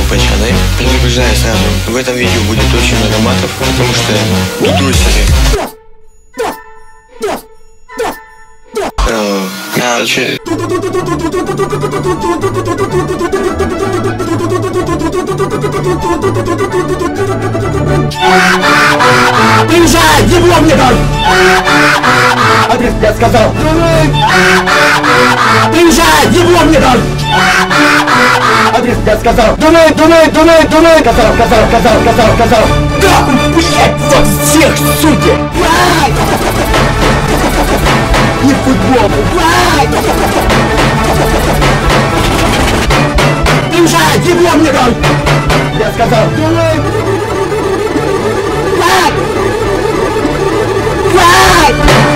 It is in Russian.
пацаны. Предупреждаю сразу, в этом видео будет очень много матов, потому что тут русеры. Короче... Приезжай, ебло мне дай! Адрес я сказал! Приезжай, ебло мне дай! Адрес я сказал! Думай! Казал! Да, блядь, вас всех, суки! Не футбол! Приезжай, ебло мне дай! Я сказал! Fly!